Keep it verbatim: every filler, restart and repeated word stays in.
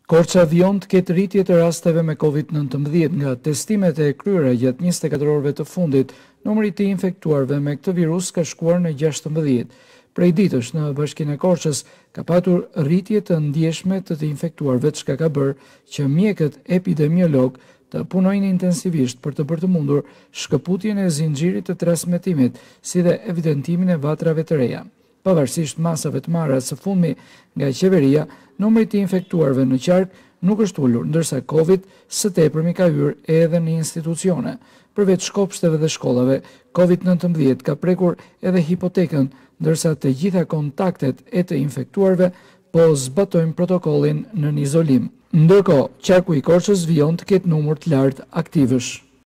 Korça vion të ketë rritje të rasteve me COVID nëntëmbëdhjetë nga testimet e kryera gjatë njëzet e katër orëve të fundit. Numri i infektuarve me këtë virus ka shkuar në gjashtëmbëdhjetë. Prej ditësh në Bashkinë e Korçës ka patur rritje të ndjeshme të të infektuarve, çka ka bërë që mjekët epidemiolog të punojnë intensivisht për të bërë të mundur shkëputjen e zinxhirit të transmetimit, si dhe evidentimin e vatrave të reja. Pavarësisht masave të marra së fundmi nga qeveria, numri i infektuarve në qark nuk është ulur, ndërsa Covid së tepërmi ka hyrë edhe në institucione. Përveç shkopshteve dhe shkollave, COVID nëntëmbëdhjetë ka prekur edhe hipotekën, ndërsa të gjitha kontaktet e të infektuarve po zbatojnë protokollin nën izolim. Ndërkohë, qarku i Korçës vijon të ketë numër të lartë aktivësh.